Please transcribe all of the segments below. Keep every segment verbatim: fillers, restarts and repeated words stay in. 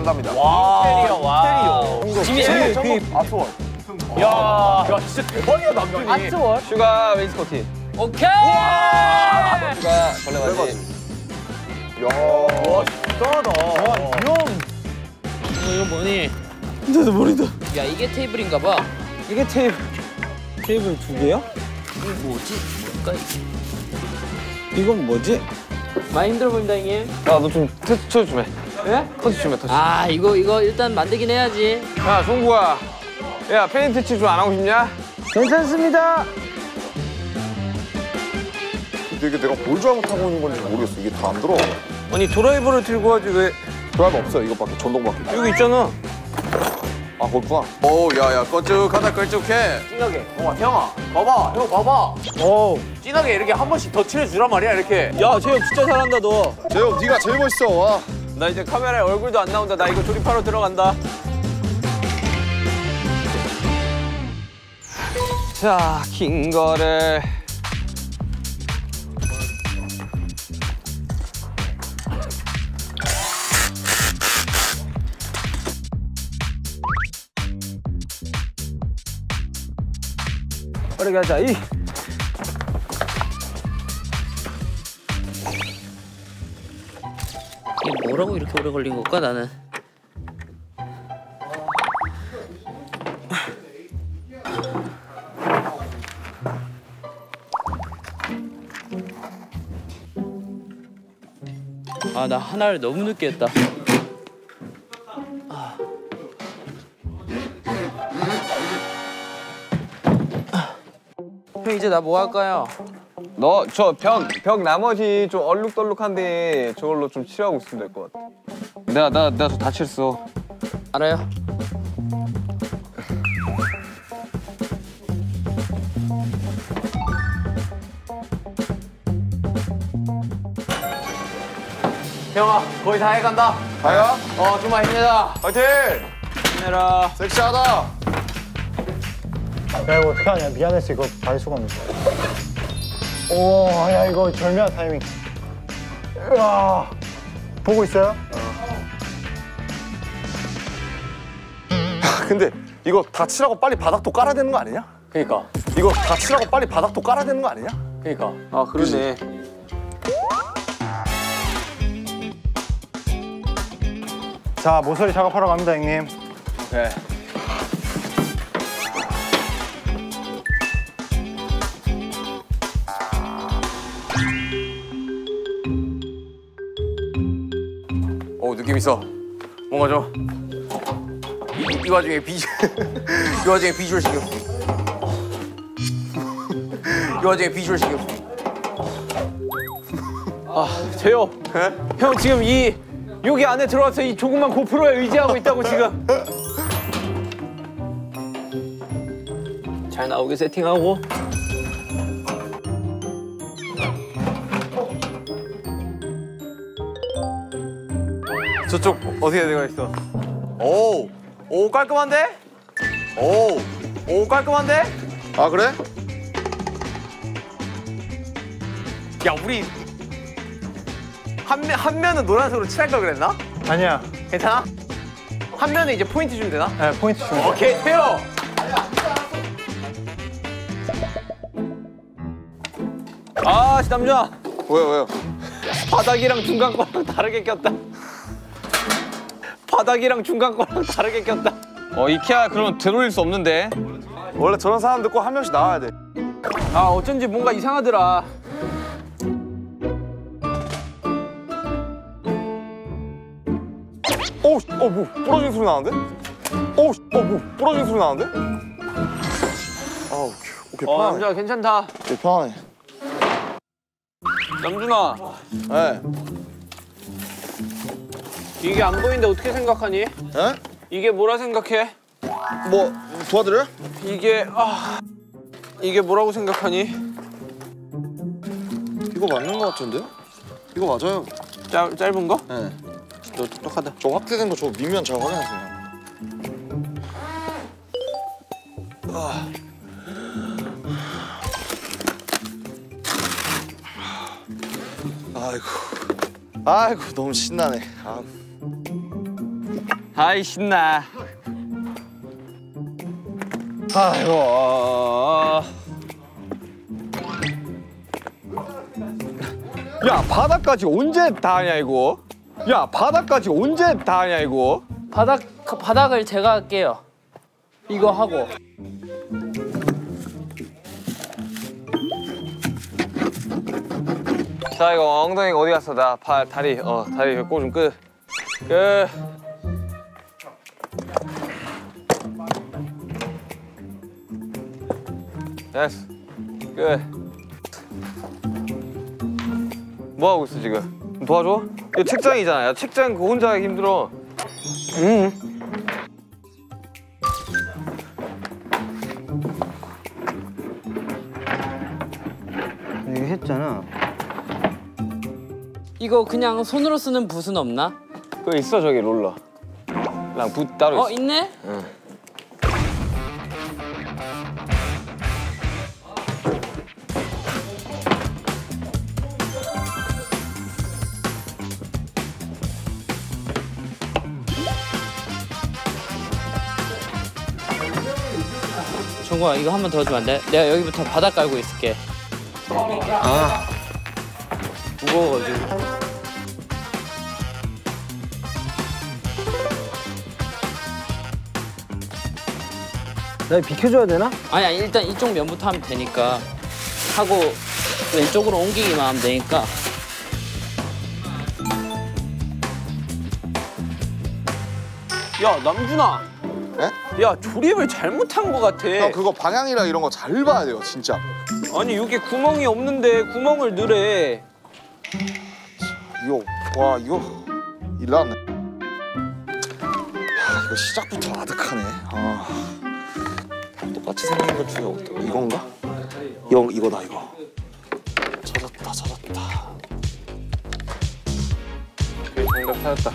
한답니다. 와, 인테리어, 와. 인테리어. 지미, 아트월. 야, 야, 진짜 대박이야, 남편이. 아트월. 슈가 웨이스코티. 오케이. 슈가 벌레바지. 야, 와, 진짜다. 와, 형. 어, 이거 뭐니? 나도 모른다. 야, 이게 테이블인가 봐. 이게 테이블. 테이블 두 개야? 이거 뭐지? 뭘까? 이건 뭐지? 많이 힘들어 보인다, 형님. 야, 너 좀 터치 좀 해. 예? 터치 좀 해, 터치. 아, 이거 이거 일단 만들긴 해야지. 야, 종구야. 야, 페인트 칠 좀 안 하고 싶냐? 괜찮습니다. 근데 이게 내가 뭘 잘못하고 있는 건지 모르겠어. 이게 다 안 들어. 아니, 드라이버를 들고 하지 왜? 드라이버 없어, 이것밖에. 전동밖에. 여기 있잖아. 아, 그렇구나. 오, 야, 야, 걸쭉하다, 걸쭉해. 진하게. 어, 태영아, 봐봐. 형 봐봐. 오. 진하게 이렇게 한 번씩 더 칠해주란 말이야, 이렇게. 야, 재영 진짜 잘한다, 너. 재영, 네가 제일 멋있어. 와. 나 이제 카메라에 얼굴도 안 나온다. 나 이거 조립하러 들어간다. 자, 긴 거를. 빠르게 하자. 이. 이게 뭐라고 이렇게 오래 걸린 걸까, 나는? 아, 나 하나를 너무 늦게 했다. 아. 형, 이제 나 뭐 할까요? 너 저 벽, 벽 나머지 좀 얼룩덜룩한데 저걸로 좀 칠하고 있으면 될 것 같아. 내가 나 내가 저 다 칠했어. 알아요. 태영아, 거의 다 해간다. 가야? 어, 좀만 힘내자. 파이팅! 힘내라. 섹시하다. 야 이거 어떡하냐 미안했어 이거 받을 수가 없네. 오야 이거 절묘한 타이밍. 으아 보고 있어요? 근데 이거 다 칠하고 빨리 바닥도 깔아야 되는 거 아니냐? 그니까, 이거 다 칠하고 빨리 바닥도 깔아야 되는 거 아니냐? 그니까. 아 그러네. 자 모서리 작업하러 갑니다 형님. 네. 오, 느낌 있어. 뭔가 좀. 이, 이 와중에 비주, 이 와중에 비주얼 신경 쓰. 이 와중에 비주얼 신경 쓰. 아 재호. 형 지금 이 여기 안에 들어와서 이 조그만 고프로에 의지하고 있다고 지금. 잘 나오게 세팅하고. 저쪽 어떻게 되어 있어? 오, 오 깔끔한데? 오, 오 깔끔한데? 아, 그래? 야, 우리 한, 면, 한 면은 노란색으로 칠할 걸 그랬나? 아니야. 괜찮아? 한 면은 이제 포인트 주면 되나? 네 포인트 주면. 오케이, 태요. 아 남준아. 왜요, 왜요? 바닥이랑 중간 거랑 다르게 꼈다. 바닥이랑 중간 거랑 다르게 꼈다. 어 이케아 그러면 들어올 수 없는데. 원래 저런 사람들 꼭 한 명씩 나와야 돼. 아 어쩐지 뭔가 이상하더라. 오, 어, 뭐 부러진 소리 나는데? 오, 어, 뭐 부러진 소리 나는데? 아, 오케이, 오케이, 어 편하네. 남준아 괜찮다. 오케이, 편하네. 남준아 네. 이게 안 보이는데 어떻게 생각하니? 예? 이게 뭐라 생각해? 뭐 도와드려요? 이게 아 이게 뭐라고 생각하니? 이거 맞는 거 같은데? 이거 맞아요. 짧 짧은 거? 네. 너 똑똑하다. 저 확대된 거 저 밑면 잘 확인하세요. 아. 아이고, 아이고 너무 신나네. 아. 아이 신나. 아이고. 야 바닥까지 언제 다 하냐 이거? 야 바닥까지 언제 다 하냐 이거? 바닥 바닥을 제가 할게요. 이거 하고. 자 이거 엉덩이가 어디 갔어? 나 발 다리 어 다리 꼬좀 끄. 끄. 됐어. 끝. 뭐 하고 있어 지금? 도와줘? 이거 책장이잖아. 야, 책장 그거 혼자 하기 힘들어. 응. 이거 했잖아. 이거 그냥 손으로 쓰는 붓은 없나? 그거 있어 저기 롤러. 랑 붓 따로 어 있어. 있네? 응. 정국아 이거 한 번 더 주면 안 돼? 내가 여기부터 바닥 깔고 있을게. 아. 무거워가지고. 나 비켜줘야 되나? 아니 아니 일단 이쪽 면부터 하면 되니까 하고 왼쪽으로 옮기기만 하면 되니까. 야 남준아. 네? 야 조립을 잘못한 것 같아. 형 그거 방향이랑 이런 거 잘 봐야 돼요 진짜. 아니 여기 구멍이 없는데 구멍을 넣으래. 이거 와 이거 일났네. 야 이거 시작부터 아득하네. 아 똑같이 생긴 것 중에 어떤 이건가? 이거 이거다 이거. 찾았다 찾았다. 그래 정답 찾았다.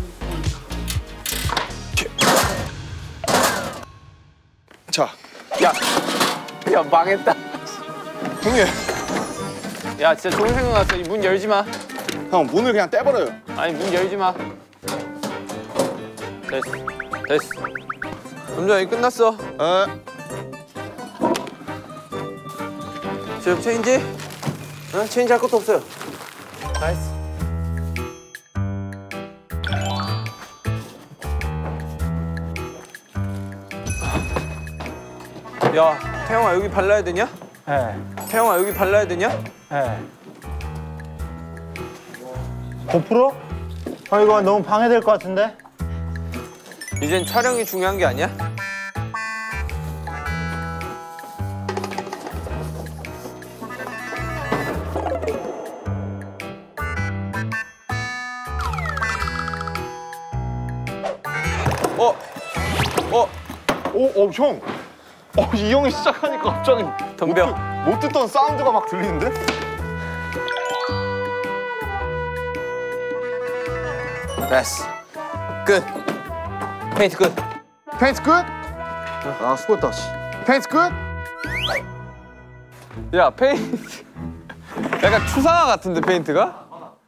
자 야, 야 망했다. 형님 야 진짜 좋은 생각 났어. 이 문 열지 마. 형 문을 그냥 떼버려요. 아니 문 열지 마. 됐어, 됐어. 남준아 이 끝났어. 에 저 체인지? 어? 체인지 할 것도 없어요. 나이스. 야, 태영아 여기 발라야 되냐? 예. 태영아 여기 발라야 되냐? 예. 고프로? 아 이거 너무 방해될 것 같은데? 이젠 촬영이 중요한 게 아니야? 어? 어? 오, 어, 형. 어, 이 형이 시작하니까 갑자기 덤벼. 못, 듣- 못 듣던 사운드가 막 들리는데? 됐어. 끝. 페인트 끝. 페인트 끝? 아, 수고했다. 씨. 페인트 끝? 야 페인트. 약간 추상화 같은데 페인트가?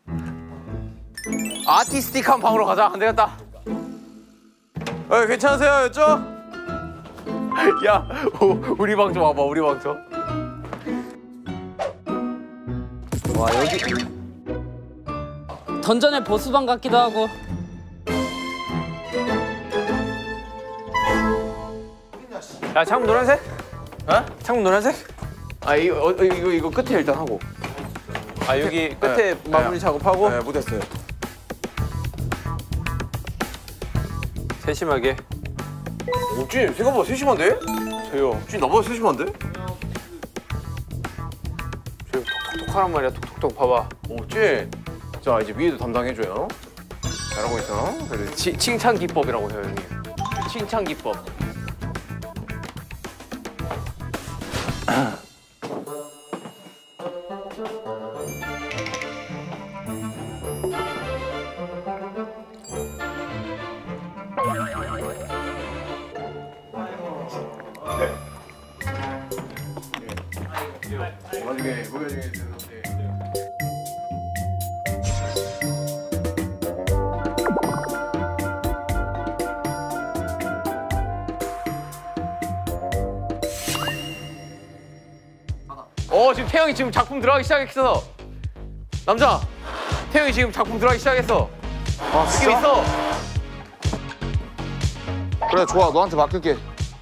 아티스틱한 방으로 가자. 안 되겠다. 어, 괜찮으세요, 였죠? 야, 오, 우리 방 좀 와봐, 우리 방 좀. 와, 여기. 던전의 보스방 같기도 하고. 야, 창문 노란색? 어? 창문 노란색? 아, 이거, 어, 이거, 이거 끝에 일단 하고. 아, 여기 끝에 네, 마무리 네. 작업하고. 네, 못했어요. 세심하게. 오, 찐 생각보다 세심한데? 조용. 찐 나보다 세심한데? 조용, 톡톡톡 하란 말이야, 톡톡톡 봐봐. 오, 찐. 자, 이제 위에도 담당해줘요. 잘하고 있어. 그래. 치, 칭찬 기법이라고 해요, 형님. 칭찬 기법. 나중에 보여주게 되는데. 어 지금 태영이 지금 작품 들어가기 시작했어. 남자. 태영이 지금 작품 들어가기 시작했어. 아 느낌 있어. 그래 좋아 너한테 맡길게.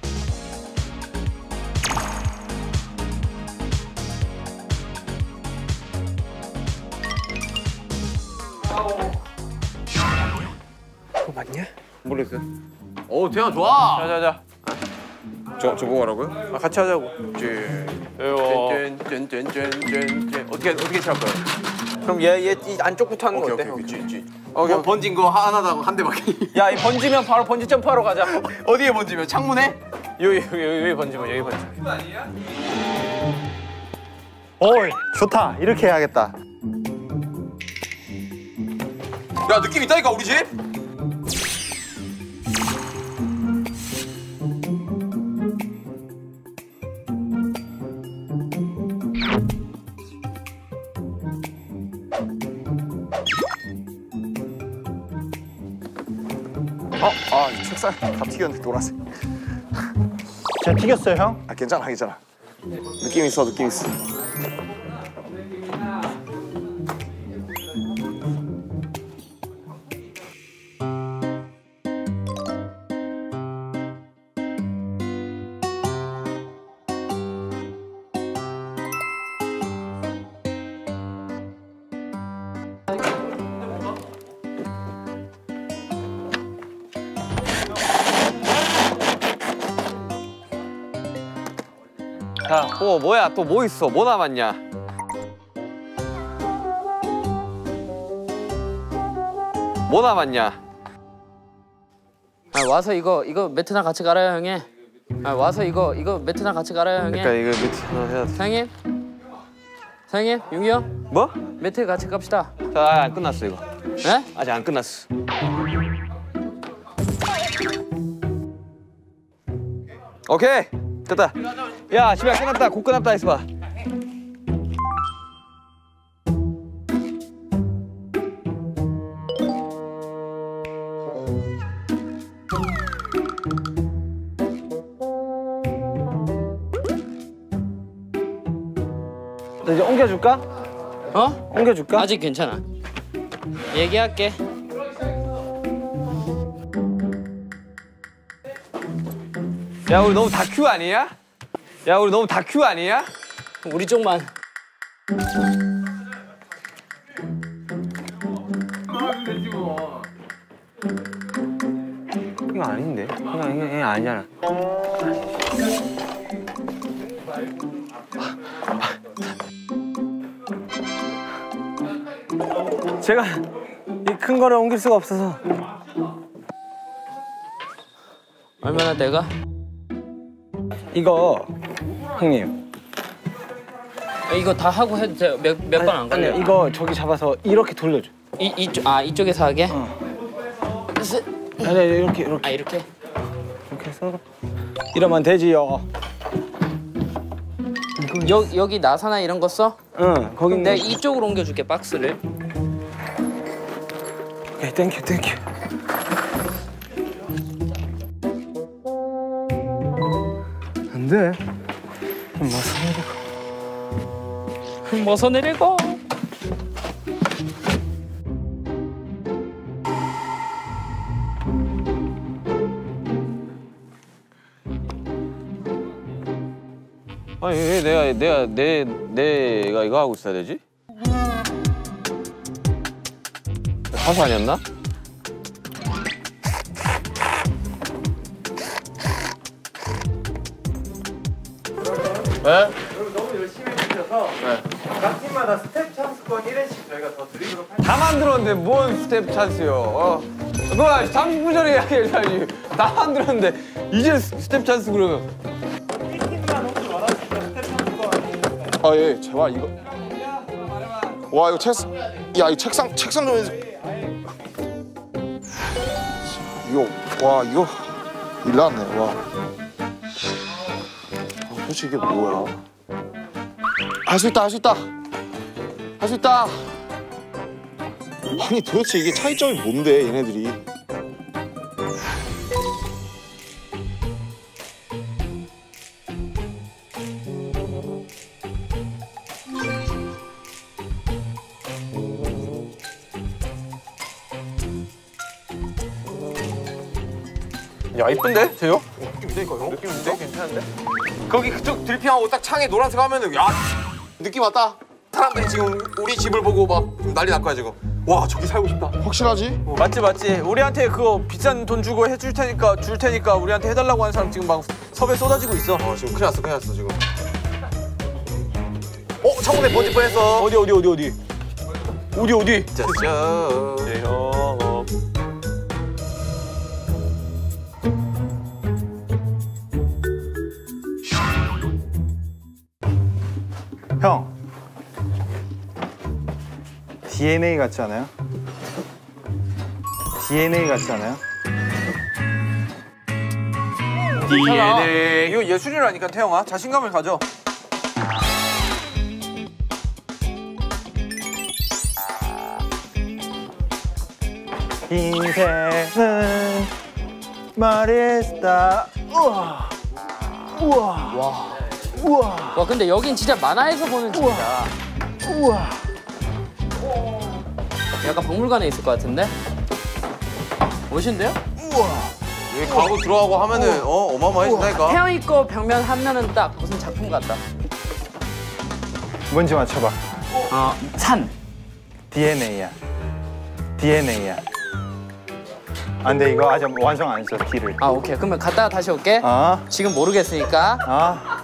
모르겠어. 오 태영 좋아. 자자자. 저 저거 하라고요? 아, 같이 하자고. 짠짠짠짠짠짠 어떻게 어떻게 칠 거야? 그럼 얘 얘 이 안쪽부터 하는 거 오케이 어때? 오케이 그치 그치. 오케이. 어, 번진 거 하나당 한 대 맞기. 야, 이 번지면 바로 번지 점프하러 가자. 어디에 번지면 창문에? 여기 여기 여기 번지면 여기 번지면. 어이 좋다. 이렇게 해야겠다. 야 느낌 있다니까 우리 집? 어? 아 책상 다 튀겼네 노란색. 제가 튀겼어요 형? 아 괜찮아 괜찮아. 느낌 있어 느낌 있어. 자, 또 뭐야? 또 뭐 있어? 뭐 남았냐? 뭐 남았냐? 아 와서 이거 이거 매트랑 같이 갈아요 형님. 아 와서 이거 이거 매트랑 같이 갈아요 형님. 그러니까 이거 밑에 하나 해야 돼. 사장님. 사장님 용이 형 뭐? 매트 같이 갑시다. 자, 아직 안 끝났어 이거. 네? 아직 안 끝났어. 오케이 됐다. 야 집에 끝났다. 곧 끝났다 했어 봐. 나 이제 옮겨줄까? 어? 옮겨줄까? 아직 괜찮아. 얘기할게. 야 우리 너무 다큐 아니야? 야 우리 너무 다큐 아니야? 우리 쪽만. 이거 아닌데? 이거 이거, 이거 아니잖아. 제가 이 큰 거를 옮길 수가 없어서. 얼마나 내가? 이거 형님. 아, 이거 다 하고 해도 돼요. 몇 몇 번 안 걸려. 아니 이거 저기 잡아서 이렇게 돌려줘. 이 이쪽 아 이쪽에서 하게? 쓰- 아니 이렇게 이렇게 아 이렇게? 이렇게 해서 이러면 되지요. 여 여기 나사나 이런 거 써? 응 거기 내가 이쪽으로 옮겨줄게 박스를. 오케이 땡큐 땡큐. 안 돼. 뭐 성공. 벗어 내리고. 아니 왜 내가 내가 내 내가 이거 하고 있어야 되지? 사수 아니었나? 네? 너무 열심히 해주셔서 각 팀마다 스텝 찬스권 일 회씩 저희가 더 드리도록 할게요. 다 만들었는데 뭔 스텝 찬스요? 어. 그거 삼십 분 전에 이야기해야지. 다 만들었는데 이제 스텝 찬스 그러면. 팀만 혹시 원하시는 스텝 찬스권 아 예 제발 이거. 와 이거 책상. 야 이 책상 책상 좀 해줘. 이거 와 이거 일 났네 와. 아, 도대체 이게 뭐야? 할 수 있다 할 수 있다 할 수 있다. 아니 도대체 이게 차이점이 뭔데 얘네들이? 야 이쁜데 재요? 느낌인데 형? 느낌인데 괜찮은데? 거기 그쪽 들피하고 딱 창에 노란색 하면은 야 느낌 왔다. 사람들이 지금 우리 집을 보고 막 난리 날 거야 지금. 와 저기 살고 싶다. 확실하지? 맞지 맞지. 우리한테 그거 비싼 돈 주고 해줄 테니까 줄 테니까 우리한테 해달라고 하는 사람 지금 막 섭외 쏟아지고 있어. 어 지금 큰일 났어 큰일 났어 지금. 어 창문에 번질 뻔했어. 어디 어디 어디 어디 어디 어디? 짜잔. 네, 형. 형. 디엔에이 같지 않아요? 디엔에이 같지 않아요? 디엔에이. 이거 예술이라니까 태영아. 자신감을 가져. 인생은 말했다. 우와. 우와. 와. 우와. 와 근데 여긴 진짜 만화에서 보는 집이다. 우와. 약간 박물관에 있을 것 같은데? 멋있는데요? 여기 가고 들어가고 하면은 어 어마어마해진다니까. 태영이 거 벽면 하면은 딱 무슨 작품 같다. 뭔지 맞춰봐. 어, 산. 디엔에이야. 디엔에이야. 안 돼, 이거 아직 완성 안 했어, D를. 아 오케이 그러면 갔다가 다시 올게. 아, 지금 모르겠으니까. 아.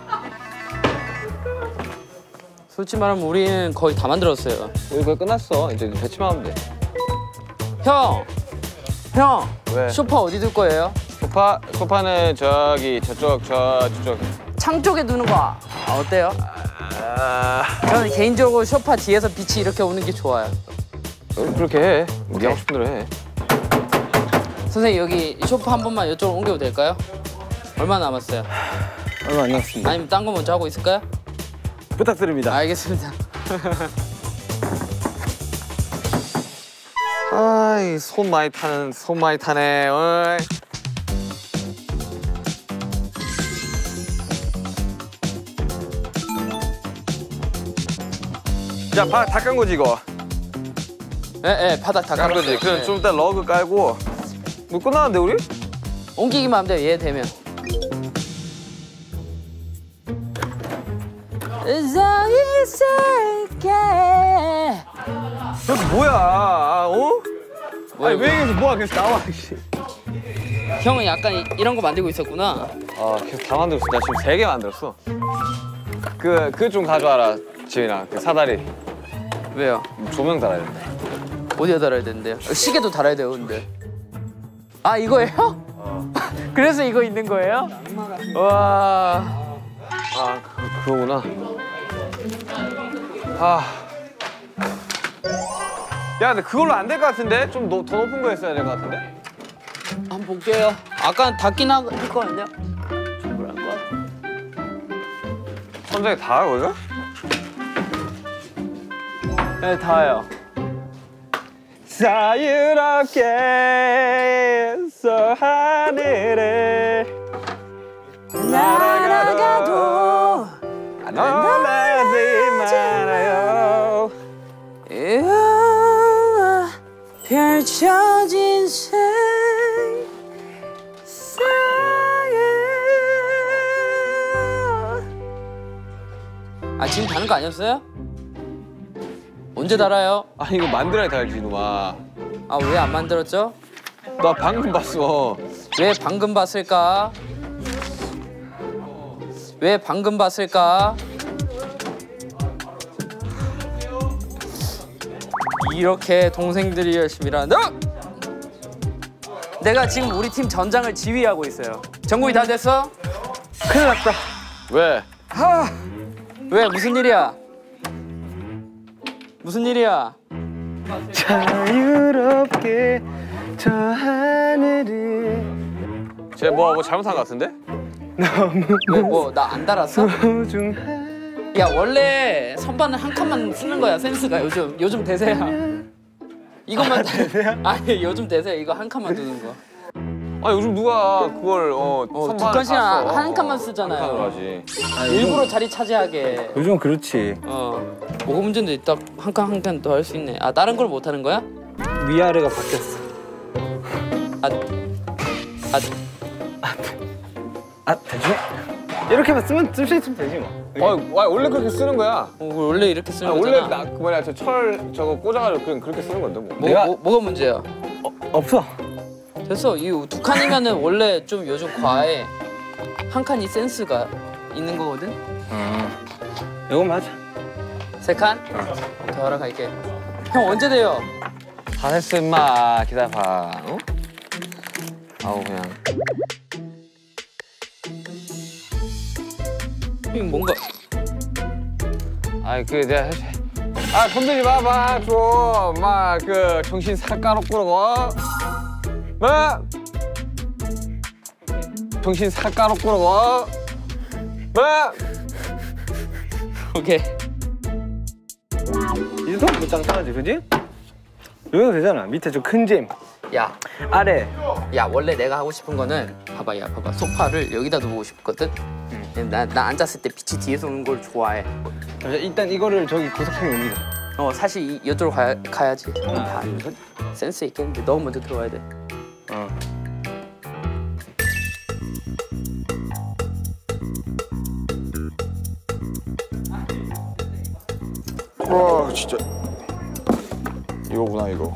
솔직히 말하면 우리는 거의 다 만들었어요. 우리 거의 끝났어. 이제 배치만 하면 돼. 형! 형! 왜? 소파 어디 둘 거예요? 소파 소파는 저기 저쪽 저 저쪽. 창 쪽에 두는 거 아, 어때요? 저는 개인적으로 소파 뒤에서 빛이 이렇게 오는 게 좋아요. 어, 그렇게 해. 네 하고 싶은 대로 해. 선생님 여기 소파 한 번만 이쪽으로 옮겨도 될까요? 얼마나 남았어요? 얼마 안 남았습니다. 아니면 딴 거 먼저 하고 있을까요? 부탁드립니다. 알겠습니다. 아이 손 많이 타는 손 많이 타네. 어이. 야, 바, 다 깐 거지 이거? 예, 예, 바닥 다 깐 거지. 깔았어요. 그럼 예. 좀 이따 러그 깔고. 뭐 끝나는데 우리? 옮기기만 하면 돼요, 얘 되면. 서 있을게. 저기 뭐야? 어? 뭐야, 아니 왜 여기서 뭐야? 계속 나와. 씨. 형은 약간 이, 이런 거 만들고 있었구나. 아 계속 다 만들었어. 나 지금 세 개 만들었어. 그 그 좀 가져와라, 지은아. 그 사다리. 왜요? 조명 달아야 된다. 어디에 달아야 되는데요? 시계도 달아야 돼요, 근데. 아, 이거예요? 어. 그래서 이거 있는 거예요? 와. 아 그, 그거구나. 아. 야 근데 그걸로 안 될 것 같은데? 좀 더 높은 거 했어야 될 것 같은데? 한번 볼게요. 아까 닿긴 하- 했거든요. 충분할 것 같아. 천장에 닿아 거기가? 네, 닿아요. 자유롭게 서 하늘을 날아가도 떠나지 말아요. 이어 펼쳐진 세상에. 아 지금 다는 거 아니었어요? 언제 달아요? 아니 이거 만들어야 달지 이놈아. 아 왜 안 만들었죠? 나 방금 봤어. 왜 방금 봤을까? 왜 방금 봤을까? 이렇게 동생들이 열심히 일한다. 내가 지금 우리 팀 전장을 지휘하고 있어요. 정국이 다 됐어? 큰일 났다. 왜? 왜 무슨 일이야? 무슨 일이야? 자유롭게 저 하늘을 쟤 뭐 뭐 잘못한 것 같은데? 왜 뭐 나 안 달았어? 소중한 야 원래 선반은 한 칸만 쓰는 거야 센스가 요즘 요즘 대세야. 이것만 아니 요즘 대세 이거 한 칸만 두는 거. 아 요즘 누가 그걸 어, 어, 두 선반을 칸씩 다 써. 한 칸만 한 쓰잖아요. 칸으로 하지. 일부러 자리 차지하게. 요즘 그렇지. 어. 뭐가 문제인데 딱 한 칸 한 칸 더 할 수 있네. 아 다른 걸 못 하는 거야? 위아래가 바뀌었어. 아, 아 아 대충 이렇게만 쓰면 쓸 수 있으면 되지 뭐. 어, 와, 원래 그렇게 쓰는 거야. 어, 원래 이렇게 쓰는 아, 거잖아. 원래 나, 그 뭐냐, 저 철 저거 꽂아가지고 그냥 그렇게 쓰는 건데 뭐. 뭐, 내가- 뭐 뭐가 문제야? 어, 없어. 됐어. 이 두 칸이면은 원래 좀 요즘 과에 한 칸이 센스가 있는 거거든. 이거만 하자. 세 칸? 더 하러 갈게. 형 언제 돼요? 다 됐어, 임마. 기다려봐. 어? 아우, 그냥. 형 뭔가 아이, 그, 내가 해줘. 아, 건들지 마봐, 좀. 막, 그, 정신 삭까놓고 그러고. 뭐? 정신 삭까놓고 그러고. 뭐? 오케이. 이 정도 뭐 짱짱하지, 그지? 여기도 되잖아. 밑에 저 큰 잼. 야, 아래. 야 원래 내가 하고 싶은 거는 봐봐, 야 봐봐. 소파를 여기다 두고 싶거든. 나, 나 앉았을 때 빛이 뒤에서 오는 걸 좋아해. 일단 이거를 저기 구석탱이 옮기자. 어 사실 이, 이쪽으로 가야, 가야지. 다 센스 있겠는데 너 먼저 들어와야 돼. 어. 와 진짜 이거구나 이거.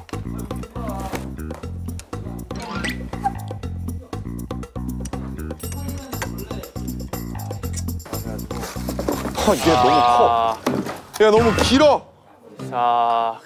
아, 얘 너무 커. 얘 너무 길어. 자,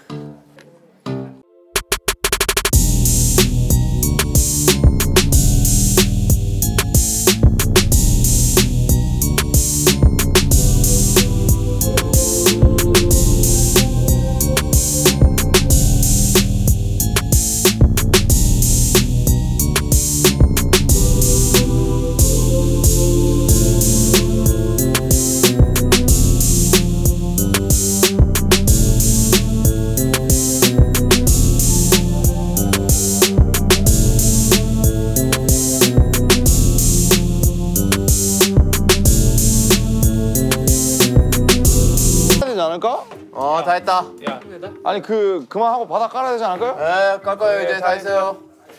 되지 않을까? 어, 다 했다. 아니 그 그만하고 바닥 깔아야 되지 않을까요? 네, 깔 거예요. 이제 다 했어요.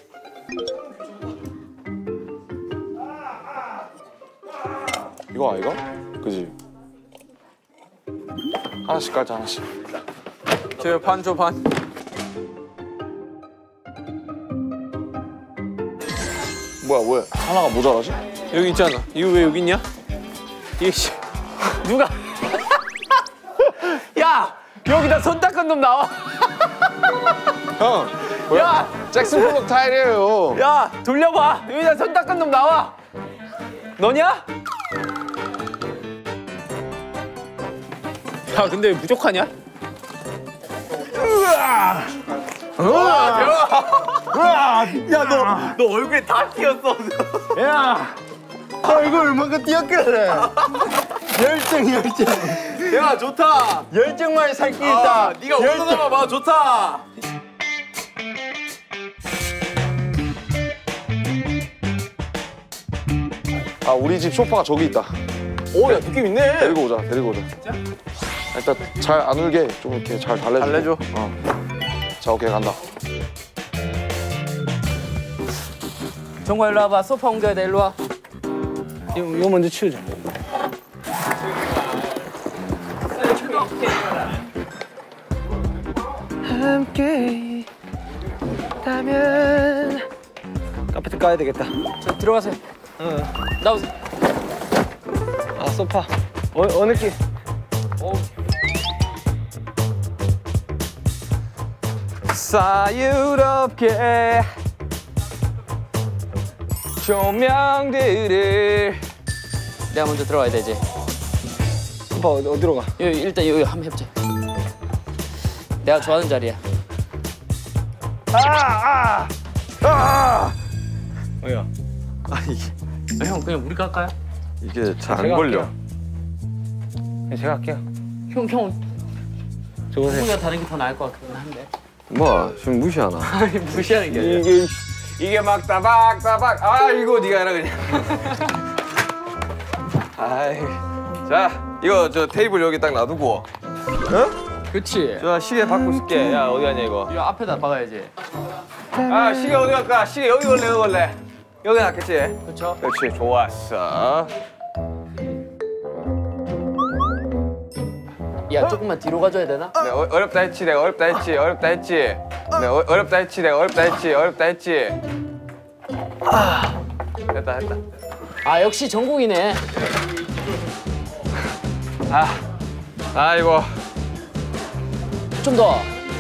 이거 아이가? 그지? 하나씩 깔자 하나씩. 저 반, 저 반. 뭐야 뭐야? 하나가 모자라지? 여기 있잖아. 이거 왜 여기 있냐? 이게 씨. 누가? 야! 여기다 손 닦은 놈 나와. 형. 뭐야? 야! 잭슨 폴록 타일이에요. 야! 돌려봐. 여기다 손 닦은 놈 나와. 너냐? 야, 근데 왜 부족하냐? 야, 너 얼굴에 다 튀었어. 너, 야, 얼굴 얼마나 띄었길래? 열정, 열정. 야, 좋다. 열정만이 살기 아, 있다. 네가 웃어서 봐. 좋다. 아 우리 집 소파가 저기 있다. 오, 야, 느낌 있네. 데리고 오자 데리고 오자. 진짜? 일단 잘 안 울게 좀 이렇게 잘 달래줘. 달래줘. 어. 자 오케이 간다. 정과 일로 와봐. 소파 옮겨야 돼. 일로 와. 이거, 이거 먼저 치우자. 함께 있다면 카페트 까야 되겠다. 저 들어가세요. 응. 나오세요. 아 소파. 어, 어느 길? 사유롭게 조명들을 내가 먼저 들어가야 되지. 소파 어디, 어디로 가? 여기 일단 여기 한번 해보자. 내가 좋아하는 자리야. 어이야. 아, 형 그냥 우리가 할까요? 이게 잘 안 제가 걸려. 할게요. 네, 제가 할게요. 형, 형 좋으세요. 우리가 다른 게 더 나을 것 같긴 한데. 뭐 지금 무시하나? 아니 무시하는 게 아니라. 이게 이게 막 따박 따박. 아 이거 네가 해라 그냥. 아이. 자 이거 저 테이블 여기 딱 놔두고. 그렇지. 저 시계 받고 싶게. 야 어디 가냐 이거. 이 앞에다 박아야지. 아 시계 어디 갈까? 시계 여기 걸래 여기 걸래. 여기 낫겠지? 그렇죠. 그렇지, 좋았어. 야 조금만 뒤로 가줘야 되나? 내가 어, 어렵다 했지, 내가 어렵다 했지, 어렵다 했지. 내가 어, 어렵다 했지, 내가 어렵다 했지, 어렵다 했지. 아, 됐다, 됐다. 아 역시 전국이네. 아, 아이고. 좀 더.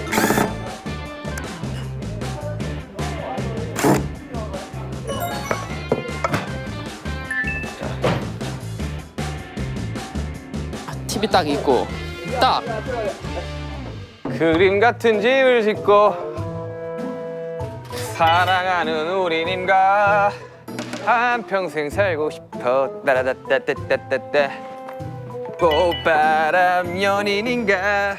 티비 딱 있고 딱 그림 같은 집을 짓고 사랑하는 우리님과 한평생 살고 싶어 따라다따따따따따 꽃바람 연인인가.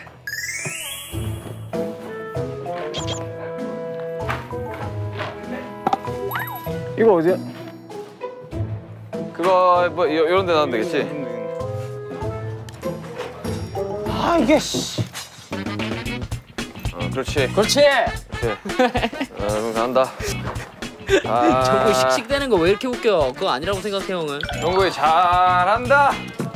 이거 어디야? 그거 뭐 요, 요런 데 나오면 되겠지? 아 이게 씨. 어, 그렇지. 그렇지. 그렇지. 어, 그럼 간다. 아, 저거 씩씩대는 거 왜 이렇게 웃겨? 그거 아니라고 생각해 형은. 정국이 잘한다.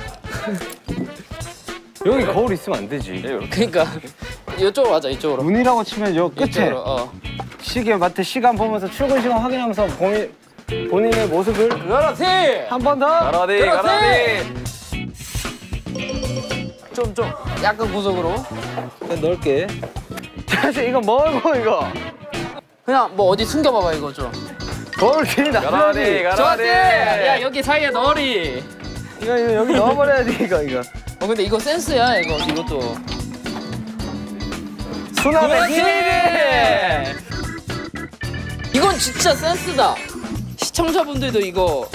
여기 거울 있으면 안 되지. 그러니까 이쪽으로 가자 이쪽으로. 문이라고 치면 요 끝에 이쪽으로. 어. 시계 마트 시간 보면서 출근 시간 확인하면서 본인 본인의 모습을 그렇지. 한 번 더. 가라디, 그렇지! 가라디. 좀 좀 약간 구석으로. 넓게. 사실 이거 뭐고 이거? 그냥 뭐 어디 숨겨봐봐 이거 좀. 거울 뒤에 가라디, 놔둬야지. 좋았지. 가라디. 야 여기 사이에 넣으리. 이거 이거 여기 넣어버려야지 이거 이거. 어 근데 이거 센스야 이거 이것도. 수납의 힘. 그렇지. 이건 진짜 센스다. 시청자분들도 이거.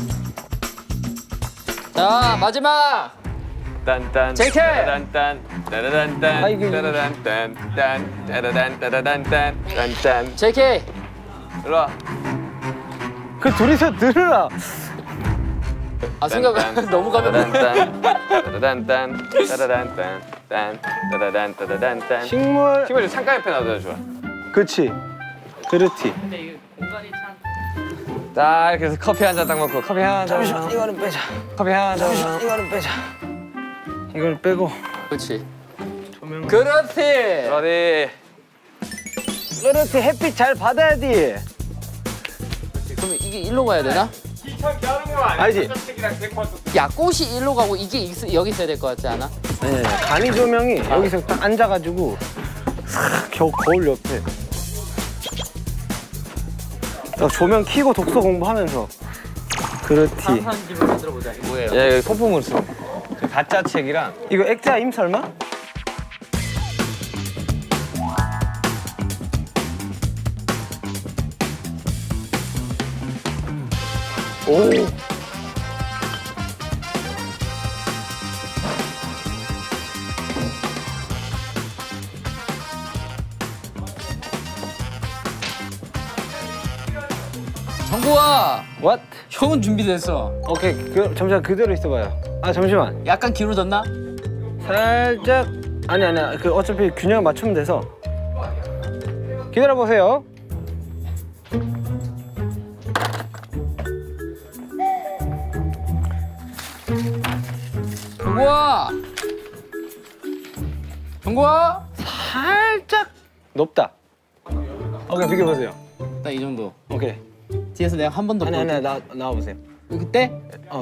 자 마지막. 딴딴 제이케이! 따라단딴 따라단딴 아, 이게- 따라단딴 딴 따라단 따라단딴 딴딴. 제이케이. 일로 와. 그 둘이서 들으라. 아 생각 너무 가볍네. 따라단딴 따라단딴 따라단딴 딴 따라단 따라단딴. 식물. 식물 좀 창가 옆에 놔둬야 좋아. 그렇지. 그렇지. 근데 이게 공간이 참. 자 이렇게 해서 커피 한 잔 딱 먹고 커피 한 잔. 잠시만 이거는 빼자. 커피 한 잔. 잠시만 이거는 빼자. 이걸 빼고. 그렇지. 조명. 그렇지. 어디? 그렇지 햇빛 잘 받아야지. 그러면 이게 일로 가야 되나? 알지? 야 꽃이 일로 가고 이게 있, 여기 있어야 될 것 같지 않아? 네. 간이 조명이 여기서 딱 앉아가지고 싹 겨 거울 옆에. 딱 조명 켜고 독서 공부하면서. 그렇지. 한 집을 만들어 보자. 뭐예요? 야 이거 소품을 써. 가짜 책이랑. 이거 액자임 설마? 오. 정구아, What? 형은 준비됐어. 오케이. 그, 잠시만 그대로 있어봐요. 아 잠시만. 약간 기울어졌나? 살짝. 아니 아니. 그 어차피 균형 맞추면 돼서. 기다려 보세요. 정구아, 정구아. 살짝 높다. 오케이 비교 보세요. 나 이 정도. 오케이. 뒤에서 내가 한 번 더. 아니 아니 나 나와 보세요. 그때 어.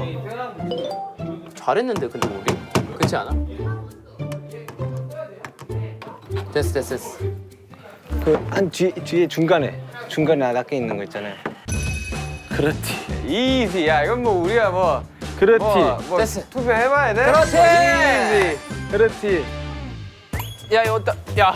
잘했는데 근데 우리 그렇지 않아? 됐어 됐어 됐어. 그한 뒤 뒤에 중간에 중간에 낮게 있는 거 있잖아요. 그렇지. 이지. 야 이건 뭐 우리가 뭐. 그렇지. 뭐, 뭐 됐어. 투표해봐야 돼? 그렇지. 이지. 그렇지. 야 이거 어따. 야.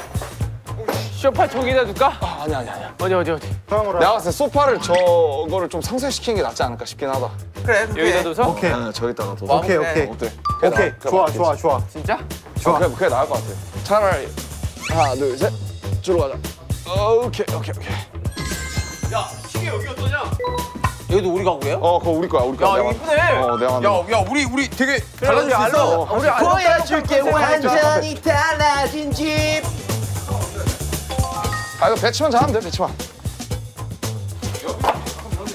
소파 저기다 둘까? 아, 아니 아니 아니. 어디 어디 어디. 내가 봤을 때 소파를 저거를 좀 상쇄시키는 게 낫지 않을까 싶긴 하다. 그래. 여기다 둬서? 오케이. 아, 저기다가 둬. 오케이 오케이. 어때? 오케이. 좋아 좋아 좋아. 진짜? 좋아. 그래 그게 나을 것 같아. 차라리 하나 둘 셋. 줄로 가자. 어, 오케이 오케이 오케이. 여기도 우리 가구예요? 어 그거 우리 거야 우리 거야. 야, 내가 이거 이쁘네. 만- 어 내가 만든 거. 야, 우리 우리 되게 달라질 수 있어. 우리 보여줄게 완전히 달라진 집. 아 이거 배치만 잘하면 돼 배치만.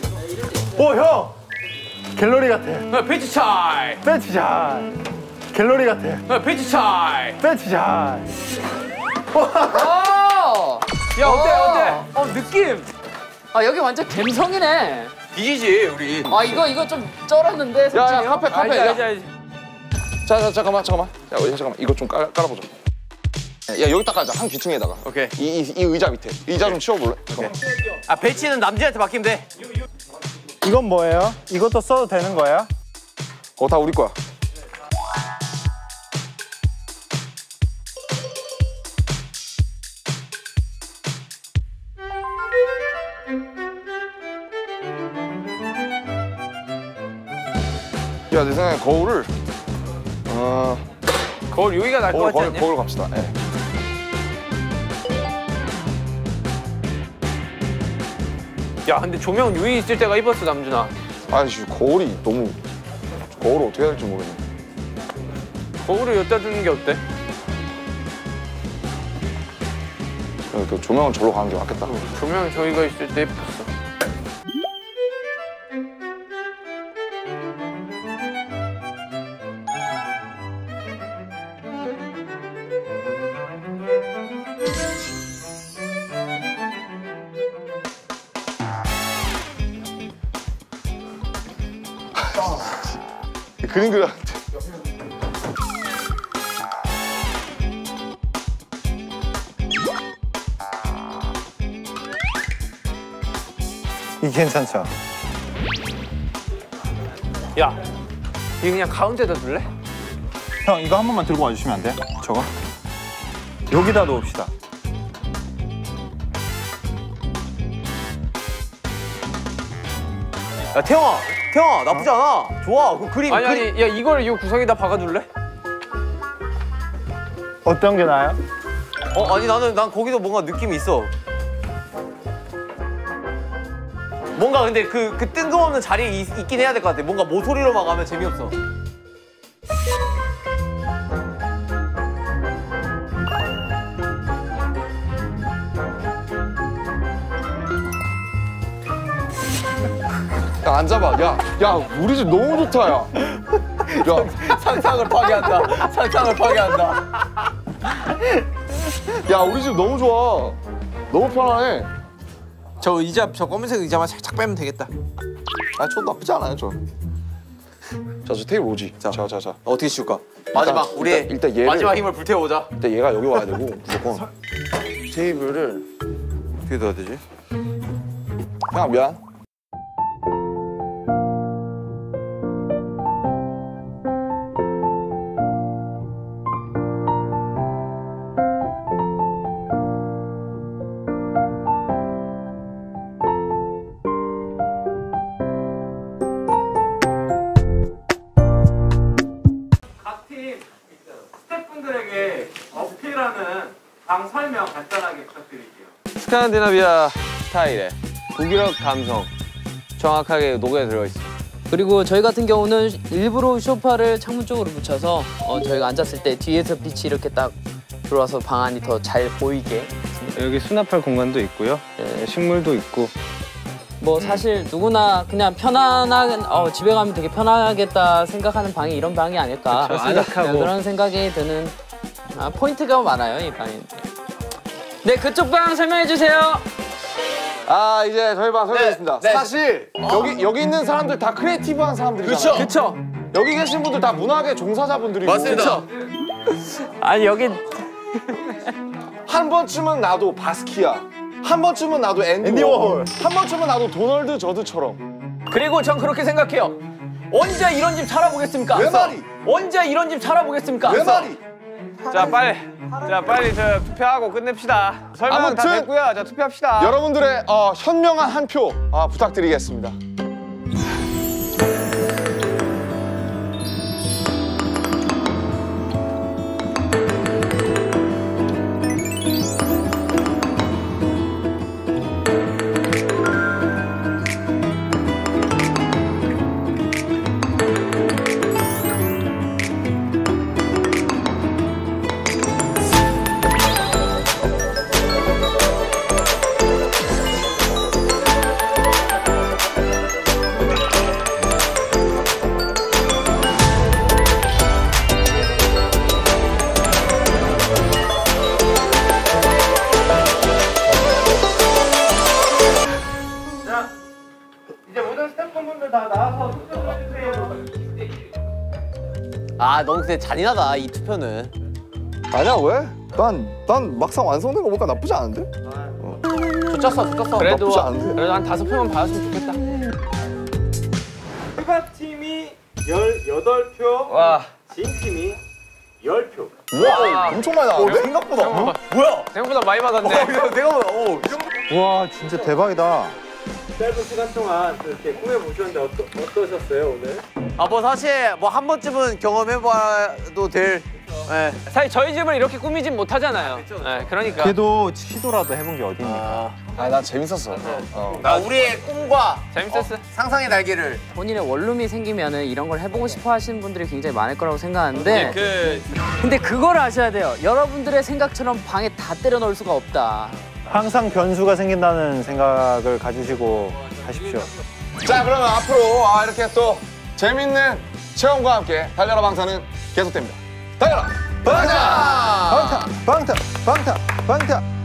오 형. 갤러리 같아. 어, 벤치 차이. 벤치 잘. 갤러리 같아. 어, 벤치 차이. 벤치 잘. 어! 야 어때 어때? 어 느낌. 아 여기 완전 갬성이네. 이기지 우리. 아 이거 이거 좀 쩔었는데 솔직히. 야야 카페 카페. 알지 야. 알지 알지. 자, 자 잠깐만 잠깐만. 야 어, 잠깐만 이거 좀 깔, 깔아보자. 야 여기다 깔자 한 귀퉁이에다가. 오케이. 이, 이, 이 의자 밑에. 의자 좀 치워볼래? 잠깐만. 아 벤치는 남진한테 맡기면 돼. 이건 뭐예요? 이것도 써도 되는 거야? 그거 다 우리 거야. 야, 내 생각에 거울을 어 거울 여기가 날 것 거울 같지 거울 않냐? 거울 갑시다. 예. 야 근데 조명 유이 있을 때가 이뻤어 남준아. 아니 지금 거울이 너무 거울을 어떻게 해야 될지 모르겠네. 거울을 여기다 두는 게 어때? 그 조명은 절로 가는 게 맞겠다. 조명 저희가 있을 때 이뻤어. 그림 그려. 이 괜찮죠? 야 이거 그냥 가운데다 둘래? 형 이거 한 번만 들고 와주시면 안 돼? 저거? 여기다 놓읍시다. 야 태영아, 태영아 나쁘지 않아. 좋아. 그 그림. 아니 그림. 아니 야 이걸 이 구석에다 박아둘래? 어떤 게 나아요? 어 아니 나는 난 거기도 뭔가 느낌이 있어. 뭔가 근데 그, 그 뜬금없는 자리에 있, 있긴 해야 될 것 같아. 뭔가 모서리로만 가면 재미없어. 야 앉아봐. 야, 야 우리 집 너무 좋다. 야. 야, 상상을 파괴한다. 상상을 파괴한다. 야 우리 집 너무 좋아. 너무 편안해. 저 의자, 저 검은색 의자만 살짝 빼면 되겠다. 아, 저 나쁘지 않아요, 저. 자, 저 테이블 오지. 자, 자, 자. 자. 어떻게 씌울까? 마지막 일단, 우리 일단, 일단 얘를 마지막 힘을 불태워보자. 일단 얘가 여기 와야 되고 무조건 테이블을 어떻게 넣어야 되지? 형 미안. 각팀 스태프분들에게 어필하는 방 설명 간단하게 부탁드릴게요. 스칸디나비아 스타일의 북유럽 감성 정확하게 녹여 들어있어. 그리고 저희 같은 경우는 일부러 소파를 창문 쪽으로 붙여서 어, 저희가 앉았을 때 뒤에서 빛이 이렇게 딱 들어와서 방 안이 더 잘 보이게. 여기 수납할 공간도 있고요. 네. 식물도 있고. 뭐 사실 누구나 그냥 편안하게 어, 집에 가면 되게 편하겠다 생각하는 방이 이런 방이 아닐까. 그쵸, 아늑하고. 네, 그런 생각이 드는 아, 포인트가 많아요 이 방이. 네 그쪽 방 설명해 주세요. 아, 이제 저희 방 설명했습니다. 네. 사실 여기 여기 있는 사람들 다 크리에이티브한 사람들이잖아요. 그쵸? 여기 계신 분들 다 문학의 종사자분들이고. 맞습니다. 아니 여기 한 번쯤은 나도 바스키아. 한 번쯤은 나도 앤디, 앤디 워홀. 워홀. 한 번쯤은 나도 도널드 저드처럼. 그리고 전 그렇게 생각해요. 언제 이런 집 살아보겠습니까? 왜 말이? 언제 이런 집 살아보겠습니까? 왜 말이? 자 빨리, 자 빨리 저 투표하고 끝냅시다. 설명 다 아무튼 됐고요. 자 투표합시다. 여러분들의 어, 현명한 한 표 아, 부탁드리겠습니다. 아 너무 근데 잔인하다 이 투표는. 아니야 왜? 난, 난 막상 완성된 거 보니까 나쁘지 않은데? 붙였어 붙였어. 그래도 나쁘지 않은데? 그래도 한 다섯 표만 받았으면 좋겠다. 휴가팀이 열여덟 표, 와 진팀이 열 표. 우와 엄청 많이 나왔는데? 생각보다 생각보다 뭐야? 생각보다 많이 받았네. 내가 오, 이 정도 와 진짜 대박이다. 짧은 시간 동안 이렇게 꾸며보셨는데 어떠, 어떠셨어요 오늘? 아 뭐 사실 뭐 한 번쯤은 경험해봐도 될. 예. 사실 저희 집을 이렇게 꾸미진 못하잖아요. 네, 그러니까. 그래도 시도라도 해본 게 어디입니까? 아난 재밌었어 어. 나 우리의 꿈과 재밌었어. 상상의 날개를. 본인의 원룸이 생기면은 이런 걸 해보고 싶어 하시는 분들이 굉장히 많을 거라고 생각하는데 그 근데 그걸 아셔야 돼요. 여러분들의 생각처럼 방에 다 때려 넣을 수가 없다. 항상 변수가 생긴다는 생각을 가지시고 하십시오. 자 그러면 앞으로 아, 이렇게 또 재밌는 체험과 함께 달려라 방탄은 계속됩니다. 달려라 방탄! 방탄 방탄 방탄 방탄.